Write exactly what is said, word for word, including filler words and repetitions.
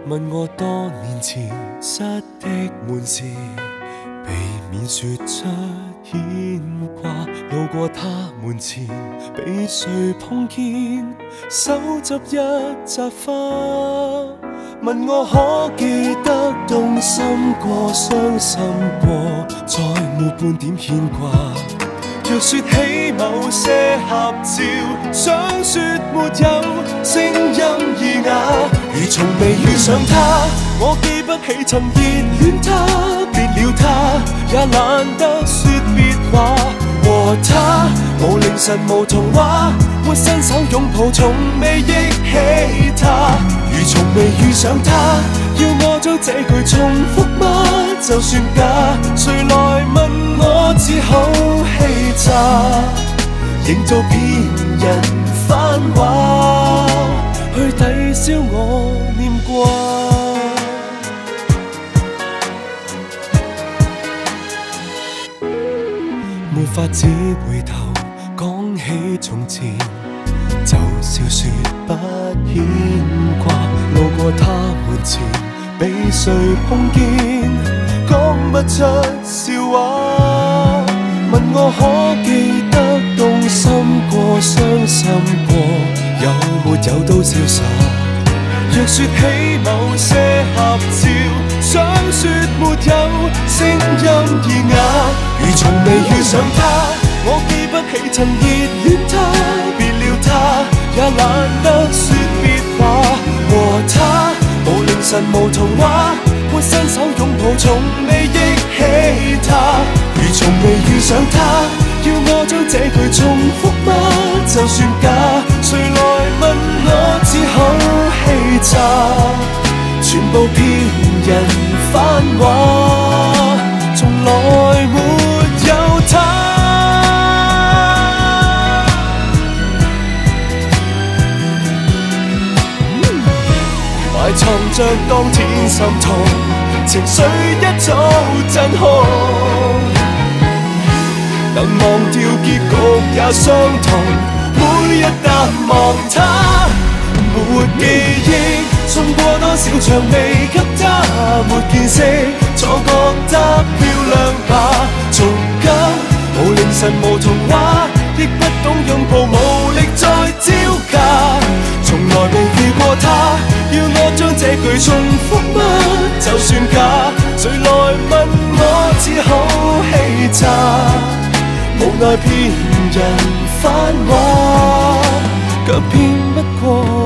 问我多年前失的门匙，避免说出牵挂。路過他門前，被誰碰見，手執一扎花。問我可記得動心過、傷心過，再沒半點牽掛。若說起某些合照，想說沒有聲音耳啞，如從未遇上他。我記不起曾熱戀他，別了他，也懶得說別話。和他無凌晨無童話，沒伸手擁抱，從未憶起他。如從未遇上他，要我將這句重複嗎？就算假，誰來問我，只好欺詐，營造騙人繁華，去抵消我念掛。沒法子回頭講起從前，就笑說不牽掛。路過他門前，被誰碰見，講不出笑話。問我可記得動心過、傷心過，有沒有都瀟灑。若說起某些合照，想說沒有聲音耳啞，如從未遇上他。我記不起曾熱戀他，別了他，也懶得說別話。和他無凌晨無童話，沒伸手擁抱，從未憶起他。如從未遇上他，要我將這句重複嗎？就算假，誰來問我，只好欺詐，全部騙人繁華，從來沒有他。埋藏着當天心痛，情緒一早震空，能忘掉結局也相同。每日淡忘他，沒記憶，送過多少場未給他，沒見識，錯覺得漂亮吧。從今無凌晨無童話，亦不懂擁抱，無力再招架。從來未遇過他，要我將這句重複嗎？就算假，誰來問我，只好欺詐，無奈騙人繁華，卻騙不過